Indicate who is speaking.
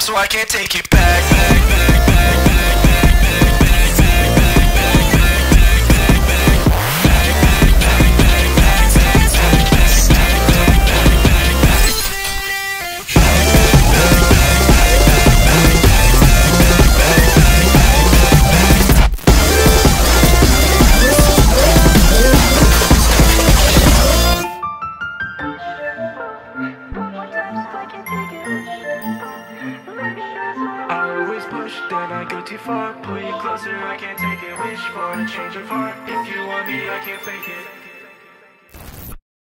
Speaker 1: so I can't take it back, back, back, back, back, back, back, back, back, back, back, back, back, then I go too far. Pull you closer, I can't take it. Wish for a change of heart. If you want me, I can't fake it.